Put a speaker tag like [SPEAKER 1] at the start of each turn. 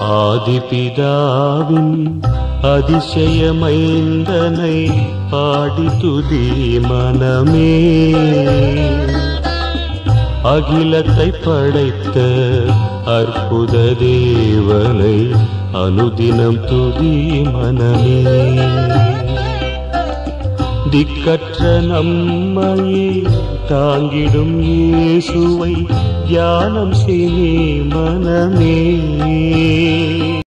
[SPEAKER 1] ஆதிபிதாவின் அதிசயமைந்தனை பாடி துதி மனமே. அகிலத்தை படைத்த அற்புத தேவனை அனுதினம் துதி மனமே. திக்கற்ற நம்மையே தாங்கிடும் இயேசுவை தியானம் செய் மனமே.